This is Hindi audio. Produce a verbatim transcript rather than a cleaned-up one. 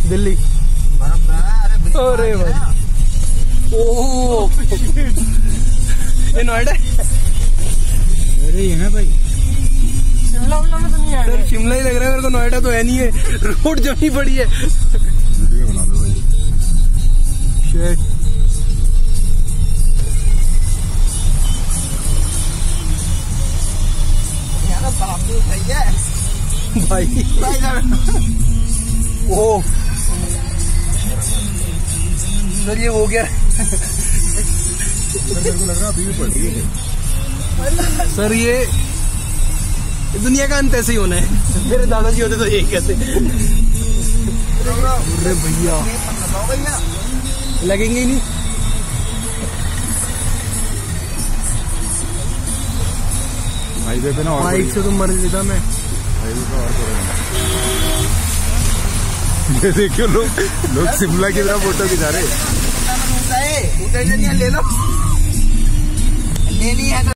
दिल्ली। अरे भाई ओह ये नोएडा। अरे यहाँ भाई शिमला उमला में तो नहीं है सर, शिमला ही लग रहा है मेरे को, नोएडा तो है नहीं है, रोड जमी पड़ी है। वीडियो बना दो भाई। शिट भाई ओ सर ये हो गया। मेरे को लग रहा अभी भी पड़ रही है सर ये दुनिया का अंत ऐसे ही होना है। मेरे दादाजी होते तो यही कहते। अरे भैया लगेंगे ही नहीं। हाईवे पे ना, बाइक से तो मर लेता मैं। हाईवे पे और ये देखियो लोग लोग शिमला की तरह फोटो खिंचा रहे। ले लो, लेनी है।